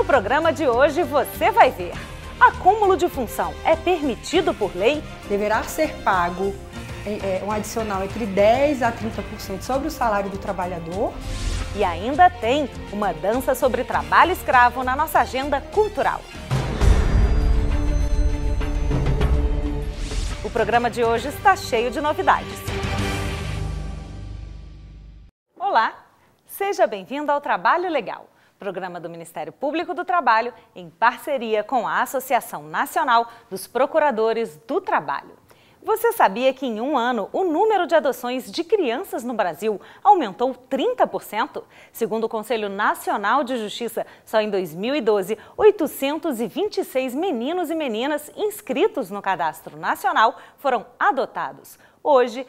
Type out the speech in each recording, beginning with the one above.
No programa de hoje você vai ver: acúmulo de função é permitido por lei? Deverá ser pago um adicional entre 10% a 30% sobre o salário do trabalhador. E ainda tem uma dança sobre trabalho escravo na nossa agenda cultural. O programa de hoje está cheio de novidades. Olá, seja bem-vindo ao Trabalho Legal, programa do Ministério Público do Trabalho em parceria com a Associação Nacional dos Procuradores do Trabalho. Você sabia que em um ano o número de adoções de crianças no Brasil aumentou 30%? Segundo o Conselho Nacional de Justiça, só em 2012, 826 meninos e meninas inscritos no Cadastro Nacional foram adotados. Hoje,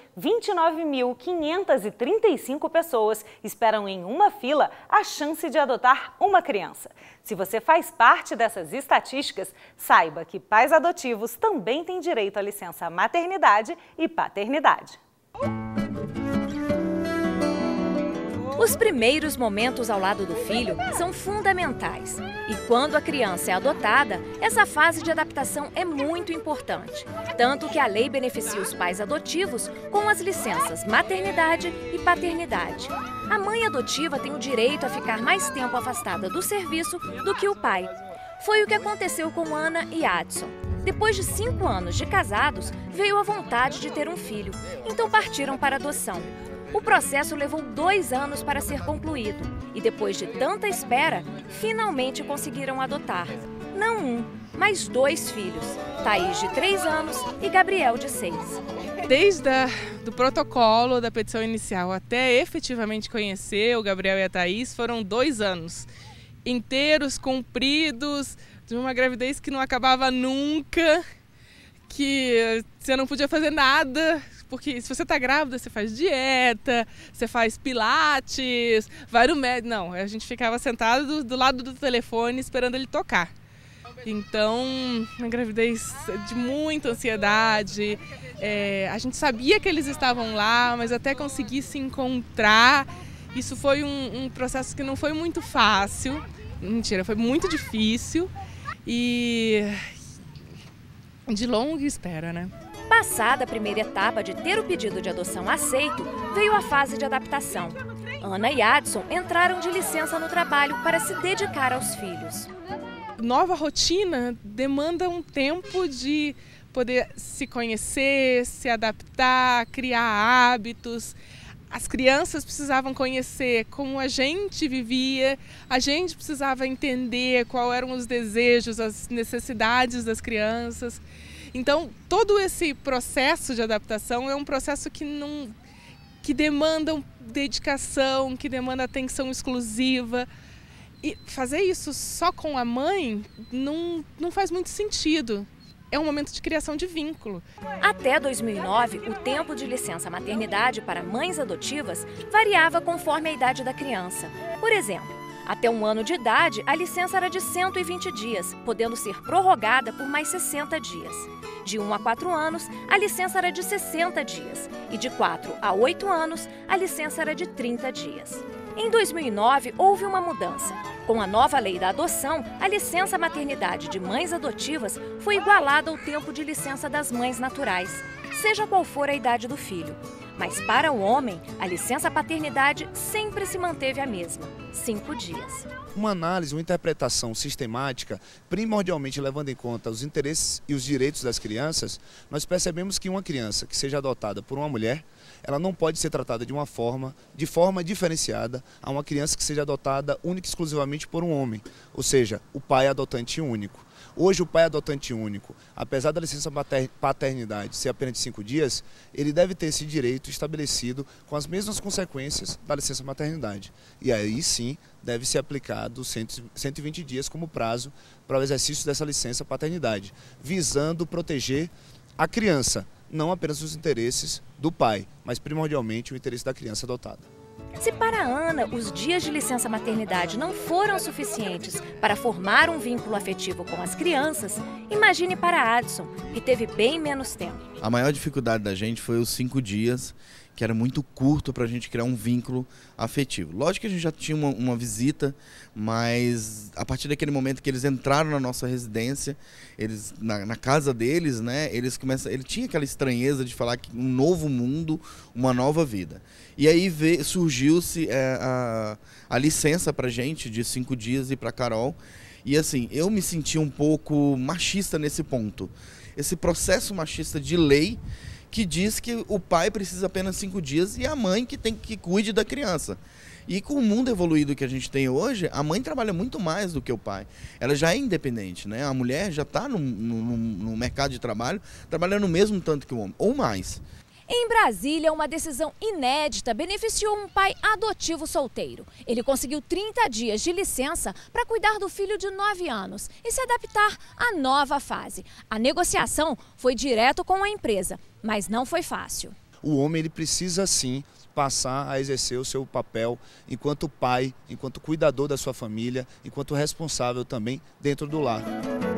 29.535 pessoas esperam em uma fila a chance de adotar uma criança. Se você faz parte dessas estatísticas, saiba que pais adotivos também têm direito à licença maternidade e paternidade. Os primeiros momentos ao lado do filho são fundamentais. E quando a criança é adotada, essa fase de adaptação é muito importante. Tanto que a lei beneficia os pais adotivos com as licenças maternidade e paternidade. A mãe adotiva tem o direito a ficar mais tempo afastada do serviço do que o pai. Foi o que aconteceu com Ana e Adson. Depois de 5 anos de casados, veio a vontade de ter um filho, então partiram para adoção. O processo levou 2 anos para ser concluído e depois de tanta espera, finalmente conseguiram adotar. Não um, mas 2 filhos, Thaís de 3 anos e Gabriel de 6. Desde do protocolo da petição inicial até efetivamente conhecer o Gabriel e a Thaís foram 2 anos inteiros, cumpridos, de uma gravidez que não acabava nunca, que você não podia fazer nada. Porque se você está grávida, você faz dieta, você faz pilates, vai no médico. Não, a gente ficava sentado do lado do telefone esperando ele tocar. Então, uma gravidez de muita ansiedade. A gente sabia que eles estavam lá, mas até conseguir se encontrar, isso foi um processo que não foi muito fácil. Mentira, foi muito difícil e de longa espera, né? Passada a primeira etapa de ter o pedido de adoção aceito, veio a fase de adaptação. Ana e Adson entraram de licença no trabalho para se dedicar aos filhos. Nova rotina demanda um tempo de poder se conhecer, se adaptar, criar hábitos. As crianças precisavam conhecer como a gente vivia, a gente precisava entender quais eram os desejos, as necessidades das crianças. Então, todo esse processo de adaptação é um processo que demanda dedicação, que demanda atenção exclusiva. E fazer isso só com a mãe não faz muito sentido. É um momento de criação de vínculo. Até 2009, o tempo de licença maternidade para mães adotivas variava conforme a idade da criança. Por exemplo, até 1 ano de idade, a licença era de 120 dias, podendo ser prorrogada por mais 60 dias. De 1 a 4 anos, a licença era de 60 dias. E de 4 a 8 anos, a licença era de 30 dias. Em 2009, houve uma mudança. Com a nova lei da adoção, a licença maternidade de mães adotivas foi igualada ao tempo de licença das mães naturais, seja qual for a idade do filho. Mas para o homem, a licença paternidade sempre se manteve a mesma, 5 dias. Uma análise, uma interpretação sistemática, primordialmente levando em conta os interesses e os direitos das crianças, nós percebemos que uma criança que seja adotada por uma mulher, ela não pode ser tratada de forma diferenciada a uma criança que seja adotada única e exclusivamente por um homem, ou seja, o pai adotante único. Hoje o pai adotante único, apesar da licença paternidade ser apenas de 5 dias, ele deve ter esse direito estabelecido com as mesmas consequências da licença maternidade. E aí sim deve ser aplicado 120 dias como prazo para o exercício dessa licença paternidade, visando proteger a criança, não apenas os interesses do pai, mas primordialmente o interesse da criança adotada. Se para Ana os dias de licença maternidade não foram suficientes para formar um vínculo afetivo com as crianças, imagine para Adson, que teve bem menos tempo. A maior dificuldade da gente foi os 5 dias que era muito curto para a gente criar um vínculo afetivo. Lógico que a gente já tinha uma visita, mas a partir daquele momento que eles entraram na nossa residência, eles na casa deles, né, ele tinha aquela estranheza de falar que um novo mundo, uma nova vida. E aí surgiu-se a licença para a gente de 5 dias e para Carol. E assim, eu me senti um pouco machista nesse ponto. Esse processo machista de lei que diz que o pai precisa apenas 5 dias e a mãe que cuide da criança. E com o mundo evoluído que a gente tem hoje, a mãe trabalha muito mais do que o pai. Ela já é independente, né? A mulher já está no mercado de trabalho, trabalhando o mesmo tanto que o homem, ou mais. Em Brasília, uma decisão inédita beneficiou um pai adotivo solteiro. Ele conseguiu 30 dias de licença para cuidar do filho de 9 anos e se adaptar à nova fase. A negociação foi direto com a empresa, mas não foi fácil. O homem ele precisa sim passar a exercer o seu papel enquanto pai, enquanto cuidador da sua família, enquanto responsável também dentro do lar.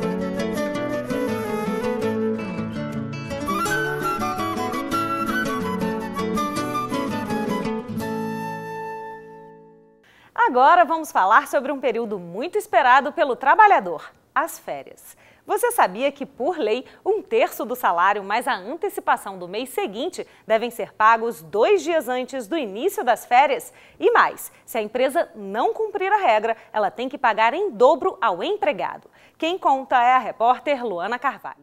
Agora vamos falar sobre um período muito esperado pelo trabalhador, as férias. Você sabia que, por lei, 1/3 do salário mais a antecipação do mês seguinte devem ser pagos 2 dias antes do início das férias? E mais, se a empresa não cumprir a regra, ela tem que pagar em dobro ao empregado. Quem conta é a repórter Luana Carvalho.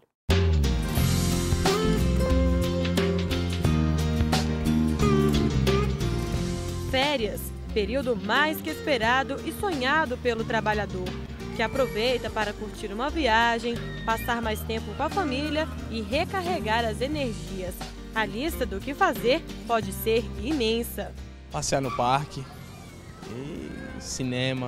Férias, período mais que esperado e sonhado pelo trabalhador, que aproveita para curtir uma viagem, passar mais tempo com a família e recarregar as energias. A lista do que fazer pode ser imensa. Passear no parque, e cinema.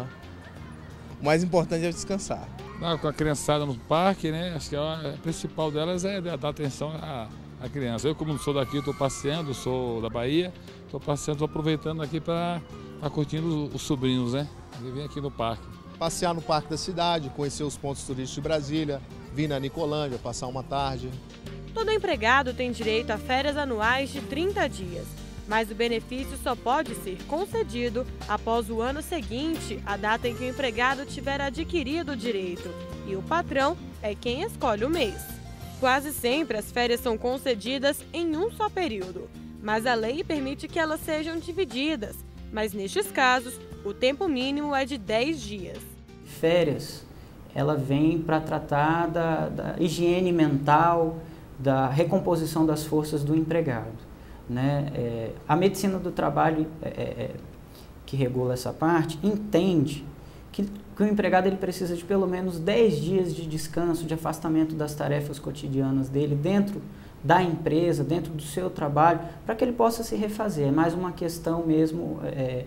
O mais importante é descansar. Com a criançada no parque, né? Acho que a principal delas é dar atenção à criança. Eu, como sou daqui, estou passeando, sou da Bahia, estou passeando, estou aproveitando aqui para curtindo os sobrinhos, né? Ele vem aqui no parque. Passear no parque da cidade, conhecer os pontos turísticos de Brasília, vir na Nicolândia, passar uma tarde. Todo empregado tem direito a férias anuais de 30 dias, mas o benefício só pode ser concedido após o ano seguinte, a data em que o empregado tiver adquirido o direito, e o patrão é quem escolhe o mês. Quase sempre as férias são concedidas em um só período, mas a lei permite que elas sejam divididas. Mas nestes casos, o tempo mínimo é de 10 dias. Férias, ela vem para tratar da higiene mental, da recomposição das forças do empregado, né? A medicina do trabalho, que regula essa parte, entende que o empregado ele precisa de pelo menos 10 dias de descanso, de afastamento das tarefas cotidianas dele dentro da empresa, dentro do seu trabalho, para que ele possa se refazer. É mais uma questão mesmo,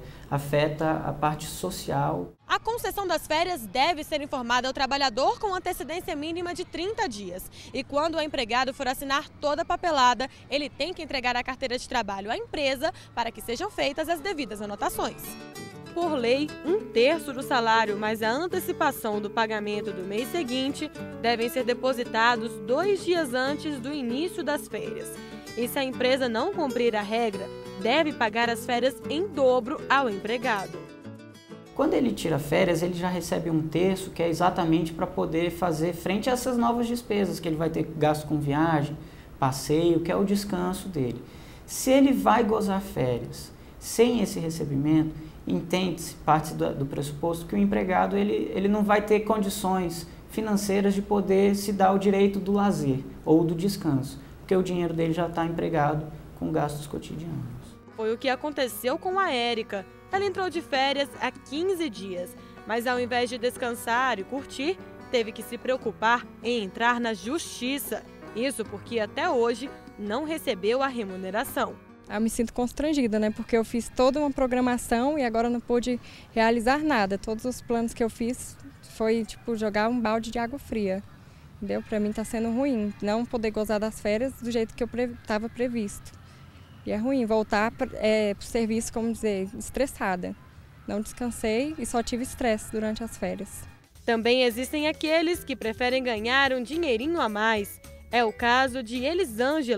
afeta a parte social. A concessão das férias deve ser informada ao trabalhador com antecedência mínima de 30 dias. E quando o empregado for assinar toda a papelada, ele tem que entregar a carteira de trabalho à empresa para que sejam feitas as devidas anotações. Por lei, 1/3 do salário mais a antecipação do pagamento do mês seguinte devem ser depositados 2 dias antes do início das férias. E se a empresa não cumprir a regra, deve pagar as férias em dobro ao empregado. Quando ele tira férias, ele já recebe 1/3, que é exatamente para poder fazer frente a essas novas despesas, que ele vai ter gasto com viagem, passeio, que é o descanso dele. Se ele vai gozar férias sem esse recebimento, entende-se, parte do pressuposto que o empregado ele não vai ter condições financeiras de poder se dar o direito do lazer ou do descanso, porque o dinheiro dele já está empregado com gastos cotidianos. Foi o que aconteceu com a Érica. Ela entrou de férias há 15 dias, mas ao invés de descansar e curtir, teve que se preocupar em entrar na justiça. Isso porque até hoje não recebeu a remuneração. Eu me sinto constrangida, né? Porque eu fiz toda uma programação e agora não pude realizar nada. Todos os planos que eu fiz foi tipo jogar um balde de água fria. Entendeu? Para mim está sendo ruim não poder gozar das férias do jeito que eu estava previsto. E é ruim voltar para o serviço, como dizer, estressada. Não descansei e só tive estresse durante as férias. Também existem aqueles que preferem ganhar um dinheirinho a mais. É o caso de Elisângela,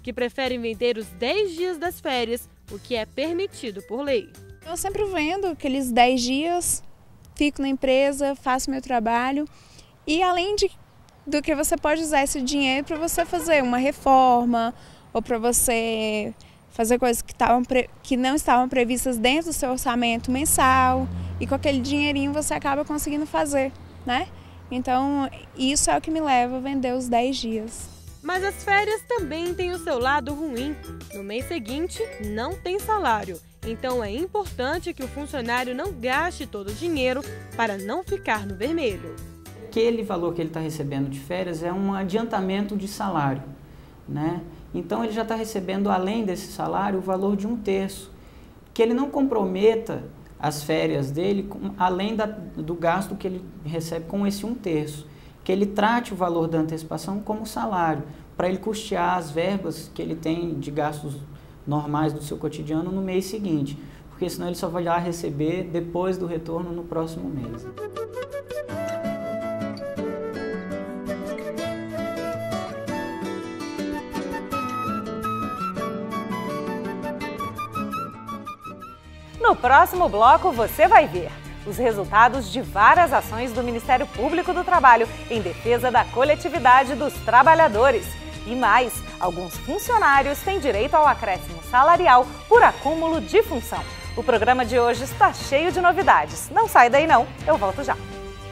que preferem vender os 10 dias das férias, o que é permitido por lei. Eu sempre vendo aqueles 10 dias, fico na empresa, faço meu trabalho e além do que você pode usar esse dinheiro para você fazer uma reforma ou para você fazer coisas que não estavam previstas dentro do seu orçamento mensal e com aquele dinheirinho você acaba conseguindo fazer, né? Então isso é o que me leva a vender os 10 dias. Mas as férias também têm o seu lado ruim. No mês seguinte, não tem salário. Então é importante que o funcionário não gaste todo o dinheiro para não ficar no vermelho. Aquele valor que ele está recebendo de férias é um adiantamento de salário, né? Então ele já está recebendo, além desse salário, o valor de 1/3. Que ele não comprometa as férias dele, além do gasto que ele recebe com esse 1/3. Que ele trate o valor da antecipação como salário, para ele custear as verbas que ele tem de gastos normais do seu cotidiano no mês seguinte. Porque senão ele só vai lá receber depois do retorno no próximo mês. No próximo bloco você vai ver os resultados de várias ações do Ministério Público do Trabalho em defesa da coletividade dos trabalhadores. E mais, alguns funcionários têm direito ao acréscimo salarial por acúmulo de função. O programa de hoje está cheio de novidades. Não sai daí não, eu volto já.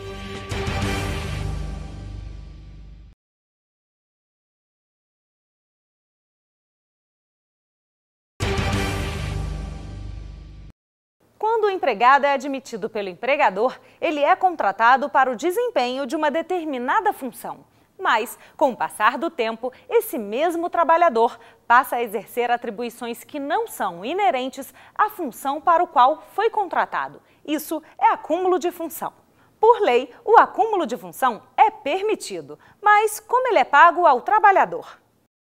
Quando o empregado é admitido pelo empregador, ele é contratado para o desempenho de uma determinada função. Mas, com o passar do tempo, esse mesmo trabalhador passa a exercer atribuições que não são inerentes à função para o qual foi contratado. Isso é acúmulo de função. Por lei, o acúmulo de função é permitido, mas como ele é pago ao trabalhador?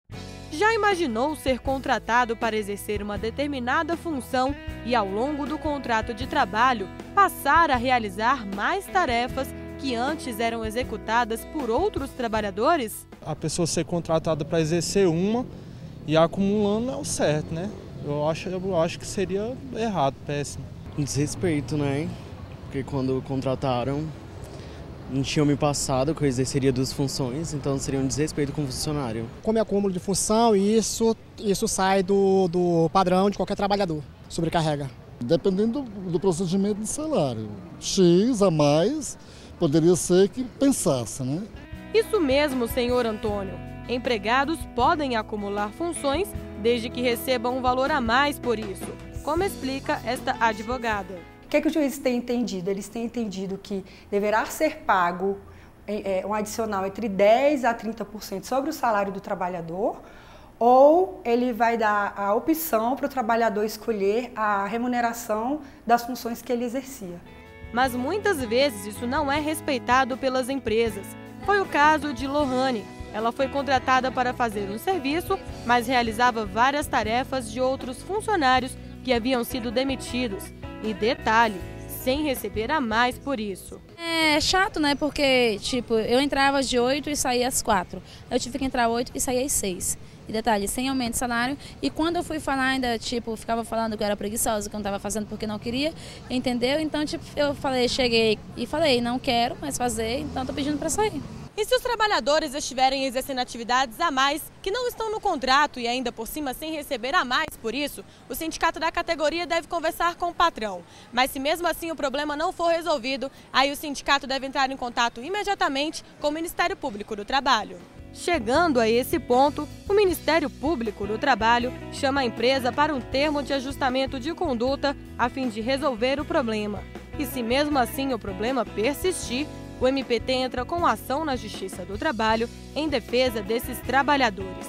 Já imaginou ser contratado para exercer uma determinada função e, ao longo do contrato de trabalho, passar a realizar mais tarefas que antes eram executadas por outros trabalhadores? A pessoa ser contratada para exercer uma e acumulando é o certo, né? Eu acho que seria errado, péssimo. Desrespeito, né? Porque quando contrataram, não tinham me passado que eu exerceria 2 funções, então seria um desrespeito com o funcionário. Como é acúmulo de função, isso sai do padrão de qualquer trabalhador, sobrecarrega. Dependendo do procedimento de salário, X a mais poderia ser que pensasse, né? Isso mesmo, senhor Antônio. Empregados podem acumular funções desde que recebam um valor a mais por isso, como explica esta advogada. O que o juiz tem entendido? Eles têm entendido que deverá ser pago um adicional entre 10% a 30% sobre o salário do trabalhador, ou ele vai dar a opção para o trabalhador escolher a remuneração das funções que ele exercia. Mas muitas vezes isso não é respeitado pelas empresas. Foi o caso de Lohane. Ela foi contratada para fazer um serviço, mas realizava várias tarefas de outros funcionários que haviam sido demitidos. E detalhe, sem receber a mais por isso. É chato, né? Porque, tipo, eu entrava às 8 e saía às 4. Eu tive que entrar às 8 e sair às 6. E detalhe, sem aumento de salário. E quando eu fui falar ainda, tipo, ficava falando que eu era preguiçosa, que eu não estava fazendo porque não queria, entendeu? Então, tipo, eu cheguei e falei, não quero mais fazer, então tô pedindo para sair. E se os trabalhadores estiverem exercendo atividades a mais que não estão no contrato e ainda por cima sem receber a mais por isso, o sindicato da categoria deve conversar com o patrão. Mas se mesmo assim o problema não for resolvido, aí o sindicato deve entrar em contato imediatamente com o Ministério Público do Trabalho. Chegando a esse ponto, o Ministério Público do Trabalho chama a empresa para um termo de ajustamento de conduta a fim de resolver o problema. E se mesmo assim o problema persistir, o MPT entra com ação na Justiça do Trabalho em defesa desses trabalhadores.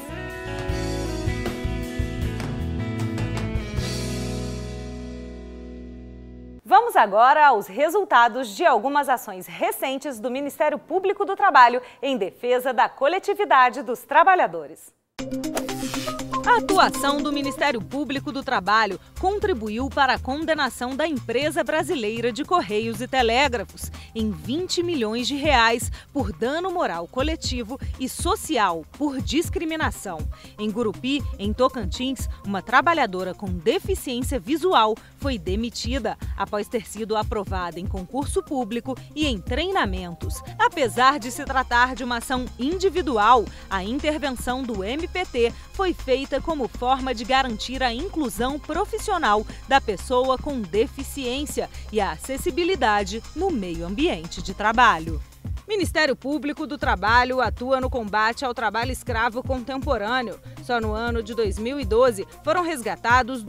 Vamos agora aos resultados de algumas ações recentes do Ministério Público do Trabalho em defesa da coletividade dos trabalhadores. A atuação do Ministério Público do Trabalho contribuiu para a condenação da empresa brasileira de Correios e Telégrafos em 20 milhões de reais por dano moral coletivo e social por discriminação. Em Gurupi, em Tocantins, uma trabalhadora com deficiência visual foi demitida após ter sido aprovada em concurso público e em treinamentos. Apesar de se tratar de uma ação individual, a intervenção do MPT foi feita como forma de garantir a inclusão profissional da pessoa com deficiência e a acessibilidade no meio ambiente de trabalho. Ministério Público do Trabalho atua no combate ao trabalho escravo contemporâneo. Só no ano de 2012 foram resgatados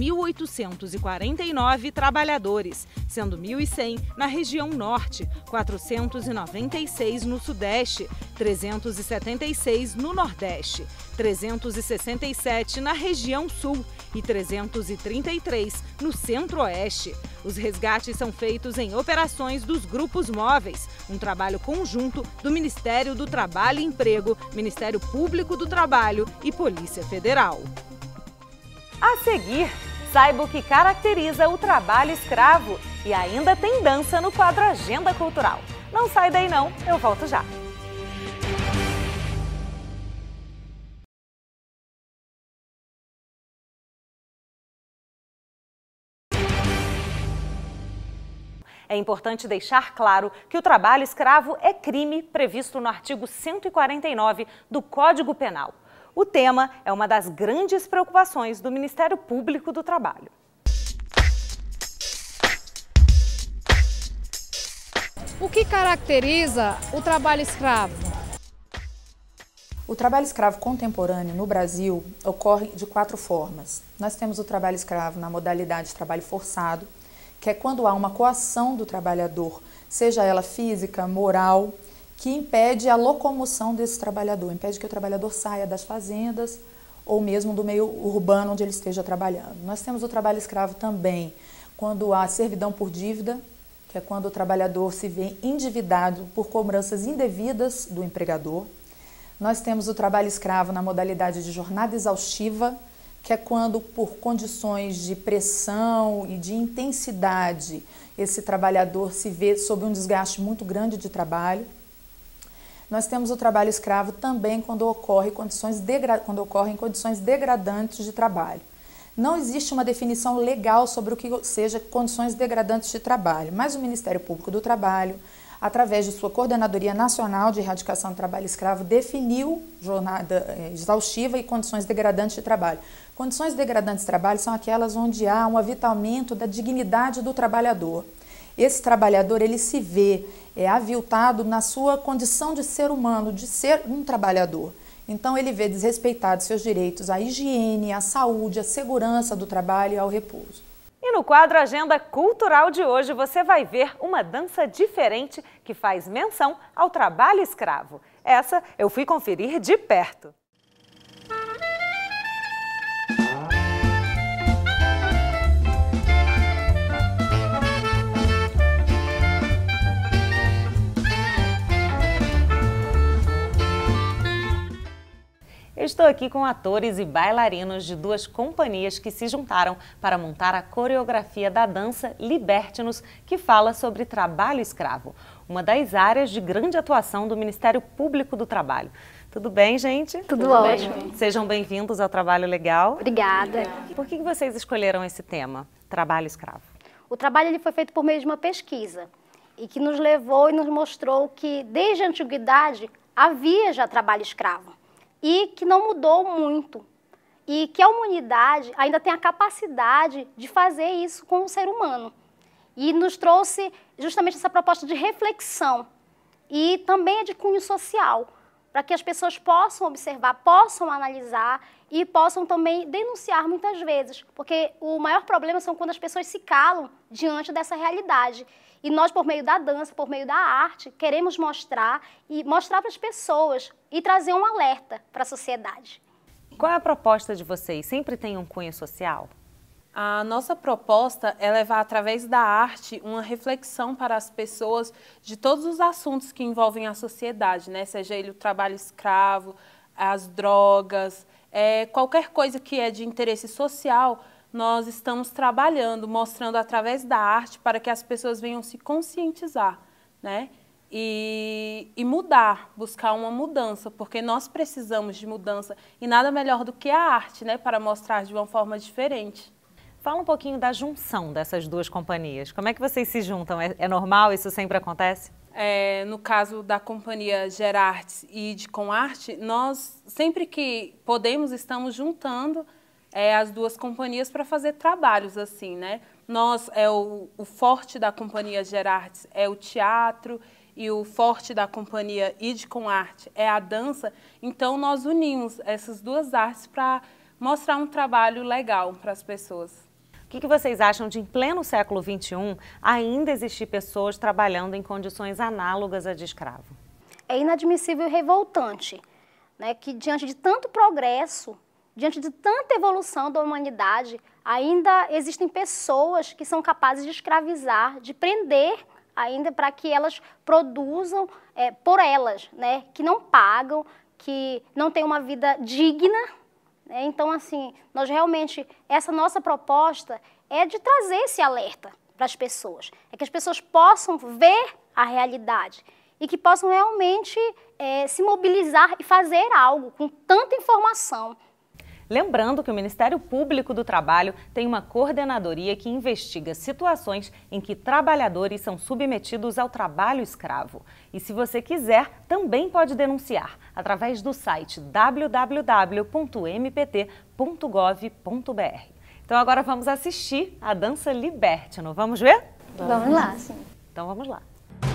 2.849 trabalhadores, sendo 1.100 na região norte, 496 no sudeste, 376 no nordeste, 367 na região sul e 333 no centro-oeste. Os resgates são feitos em operações dos grupos móveis, um trabalho conjunto do Ministério do Trabalho e Emprego, Ministério Público do Trabalho e Polícia Federal. A seguir, saiba o que caracteriza o trabalho escravo e ainda tem dança no quadro Agenda Cultural. Não sai daí não, eu volto já. É importante deixar claro que o trabalho escravo é crime previsto no artigo 149 do Código Penal. O tema é uma das grandes preocupações do Ministério Público do Trabalho. O que caracteriza o trabalho escravo? O trabalho escravo contemporâneo no Brasil ocorre de 4 formas. Nós temos o trabalho escravo na modalidade de trabalho forçado, que é quando há uma coação do trabalhador, seja ela física, moral, que impede a locomoção desse trabalhador, impede que o trabalhador saia das fazendas ou mesmo do meio urbano onde ele esteja trabalhando. Nós temos o trabalho escravo também quando há servidão por dívida, que é quando o trabalhador se vê endividado por cobranças indevidas do empregador. Nós temos o trabalho escravo na modalidade de jornada exaustiva, que é quando, por condições de pressão e de intensidade, esse trabalhador se vê sob um desgaste muito grande de trabalho. Nós temos o trabalho escravo também quando ocorrem condições degradantes de trabalho. Não existe uma definição legal sobre o que seja condições degradantes de trabalho, mas o Ministério Público do Trabalho, através de sua Coordenadoria Nacional de Erradicação do Trabalho Escravo, definiu jornada exaustiva e condições degradantes de trabalho. Condições degradantes de trabalho são aquelas onde há um aviltamento da dignidade do trabalhador. Esse trabalhador, ele se vê aviltado na sua condição de ser humano, de ser um trabalhador. Então, ele vê desrespeitados seus direitos à higiene, à saúde, à segurança do trabalho e ao repouso. E no quadro Agenda Cultural de hoje você vai ver uma dança diferente que faz menção ao trabalho escravo. Essa eu fui conferir de perto. Eu estou aqui com atores e bailarinos de 2 companhias que se juntaram para montar a coreografia da dança Liberte-nos, que fala sobre trabalho escravo, uma das áreas de grande atuação do Ministério Público do Trabalho. Tudo bem, gente? Tudo ótimo. Sejam bem-vindos ao Trabalho Legal. Obrigada. Por que vocês escolheram esse tema, trabalho escravo? O trabalho ele foi feito por meio de uma pesquisa e que nos levou e nos mostrou que desde a antiguidade havia já trabalho escravo. E que não mudou muito, e que a humanidade ainda tem a capacidade de fazer isso com o ser humano. E nos trouxe justamente essa proposta de reflexão e também de cunho social, para que as pessoas possam observar, possam analisar e possam também denunciar muitas vezes, porque o maior problema são quando as pessoas se calam diante dessa realidade. E nós, por meio da dança, por meio da arte, queremos mostrar para as pessoas e trazer um alerta para a sociedade. Qual é a proposta de vocês? Sempre tem um cunho social? A nossa proposta é levar, através da arte, uma reflexão para as pessoas de todos os assuntos que envolvem a sociedade, né? Seja ele o trabalho escravo, as drogas, Qualquer coisa que é de interesse social, nós estamos trabalhando, mostrando através da arte para que as pessoas venham se conscientizar, né? E mudar, buscar uma mudança, porque nós precisamos de mudança e nada melhor do que a arte, né, para mostrar de uma forma diferente. Fala um pouquinho da junção dessas duas companhias. Como é que vocês se juntam? É normal? Isso sempre acontece? No caso da companhia Gerartes e ID com Arte, nós sempre que podemos estamos juntando as duas companhias para fazer trabalhos assim, né? O forte da companhia Gerartes é o teatro e o forte da companhia ID com Arte é a dança. Então nós unimos essas duas artes para mostrar um trabalho legal para as pessoas. O que vocês acham de, em pleno século XXI, ainda existir pessoas trabalhando em condições análogas à de escravo? É inadmissível e revoltante, né, que diante de tanto progresso, diante de tanta evolução da humanidade, ainda existem pessoas que são capazes de escravizar, de prender ainda para que elas produzam por elas, né, que não pagam, que não têm uma vida digna. Então, assim, nós realmente, essa nossa proposta é de trazer esse alerta para as pessoas, é que as pessoas possam ver a realidade e que possam realmente se mobilizar e fazer algo com tanta informação. Lembrando que o Ministério Público do Trabalho tem uma coordenadoria que investiga situações em que trabalhadores são submetidos ao trabalho escravo. E se você quiser, também pode denunciar através do site www.mpt.gov.br. Então agora vamos assistir a dança Libertino. Vamos ver? Vamos lá, sim. Então vamos lá.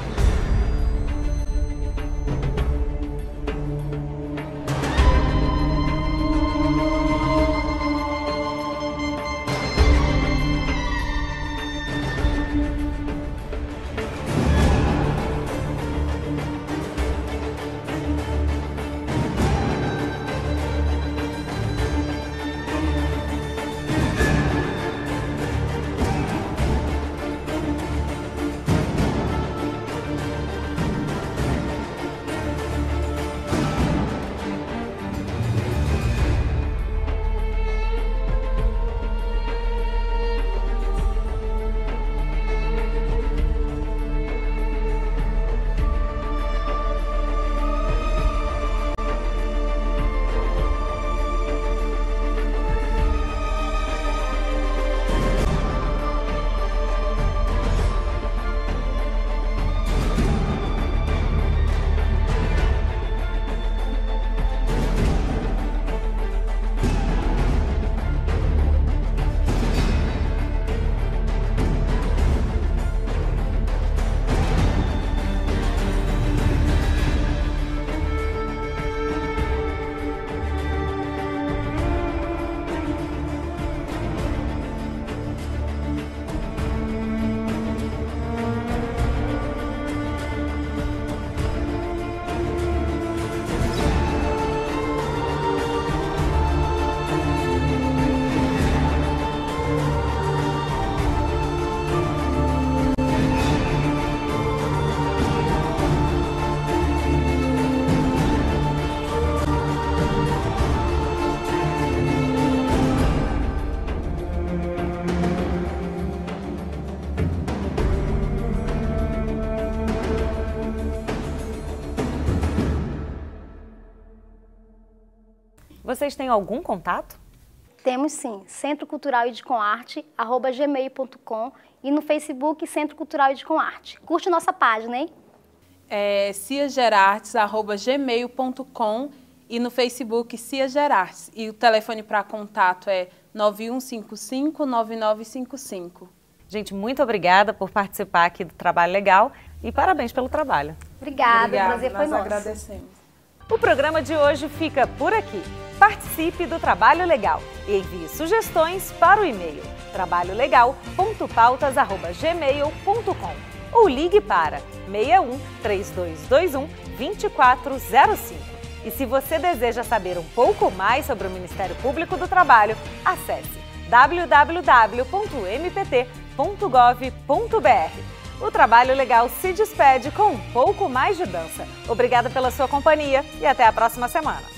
Vocês têm algum contato? Temos sim, Centro Cultural ID com Arte, @gmail.com e no Facebook Centro Cultural ID com Arte. Curte nossa página, hein? ciagerartes@gmail.com e no Facebook Cia Gerartes. E o telefone para contato é 9155-9955. Gente, muito obrigada por participar aqui do Trabalho Legal e parabéns pelo trabalho. Obrigada, o prazer foi nosso. nosso. Agradecemos. O programa de hoje fica por aqui. Participe do Trabalho Legal e envie sugestões para o e-mail trabalholegal.pautas@gmail.com ou ligue para 61 3221 2405. E se você deseja saber um pouco mais sobre o Ministério Público do Trabalho, acesse www.mpt.gov.br. O Trabalho Legal se despede com um pouco mais de dança. Obrigada pela sua companhia e até a próxima semana.